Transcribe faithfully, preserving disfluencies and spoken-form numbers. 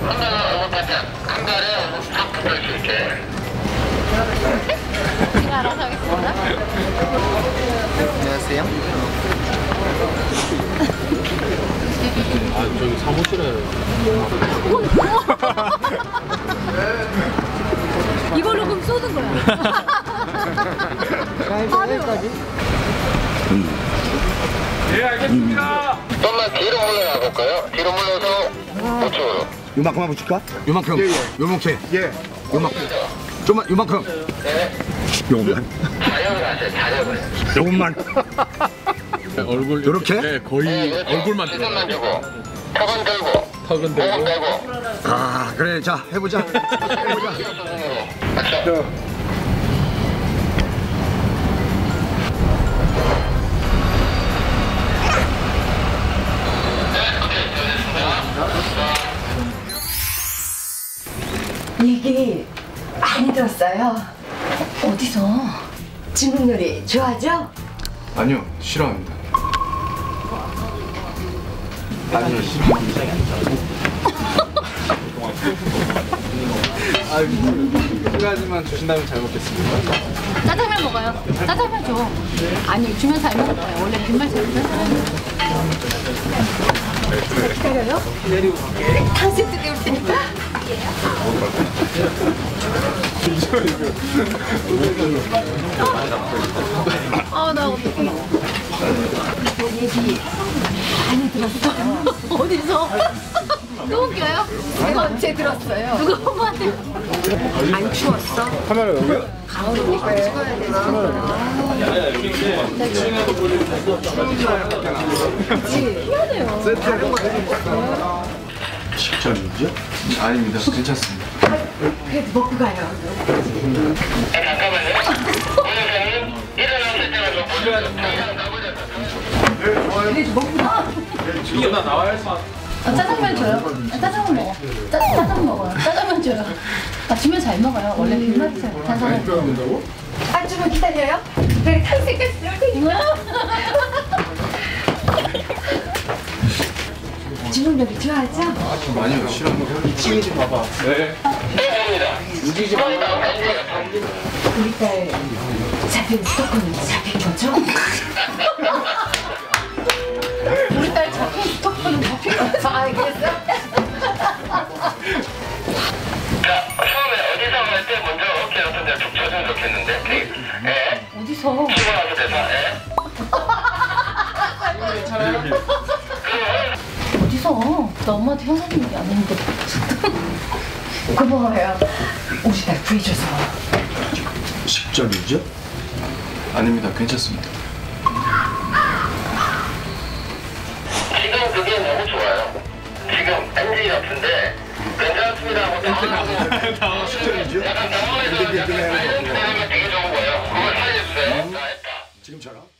한 달에 딱 붙을 수 있게. 제가 알아서 하겠습니다. 안녕하세요. 아 저기 사무실에 이걸로 그럼 쏘는 거야. 여기까지. 예 알겠습니다. 좀만 뒤로 물러나 볼까요? 뒤로 물러서 우측으로. 요만큼 한번 줄까? 요만큼. 예, 예. 요만큼. 예. 요만큼. 좀만 요만큼. 네. 요만. 자력을 하세요. 자력을. 요만. 얼굴 요렇게? 네 거의 네, 얼굴만 시선만 주고. 턱은 들고. 턱은 목은 들고 대고. 아 그래 자 해보자. 해보자. 맞죠? 얘기 많이 들었어요. 어디서? 진국 요리 좋아하죠? 아니요, 싫어합니다. 아니요, 아, 한 가지만 주신다면 잘 먹겠습니다. 짜장면 먹어요. 짜장면 줘. 아니 주면 잘 먹을 거야. 원래 빈말 잘 먹는 사람이야. 기다려요? 탕수육도 때울 테니까. 아 나 어떡해. 얘기 많이 들었어. 어디서? 또 웃겨요? 내가 언제 들었어요? 누가 엄마한테? 안 추웠어? 카메라 여기? 가을이니까 찍어야 되지. 식전이죠? 아닙니다. 괜찮습니다. 그래도 먹고 가요. 잠깐만요. 원장님 일어났을 때가 좀 그래도 먹고 가. 이게 나 나와야 사 아, 짜장면 줘요. 아, 짜장면 먹어. 짜, 짜장면 먹어요. 짜장면 줘요. 아, 주면 잘 먹어요. 원래 빈말이 잘 못한 사람이. 아, 좀만 기다려요. 내가 탕수육까지 때울 테니까. 진국 요리 좋아하죠? 아니요, 싫어합니다. 이 층이 좀 봐봐. 네. 움직이지 마. 우리 딸 잡힌 스토커는 잡힌 거죠? 우리 딸 잡힌 스토커는 잡힌 거죠. 아, 알겠어? 자, 처음에 어디서 할 때 먼저 어깨 같은 데 툭 쳐주면 좋겠는데. 예. 어디서? 치고 나서 대사. 예. 어디서? 나 엄마한테 형사님 얘기 안 했는데. 고마워요. 우리 딸 구해줘서. 식전이죠? 아닙니다. 괜찮습니다. 지금 그게 너무 좋아요. 지금 엔지 같은데 괜찮습니다 하고 당황하고 식전이죠? 약간 당황해서 약간 사이렌트 내는 게 되게 좋은 거예요. 그걸 살려주세요. 자, 했다. 지금처럼.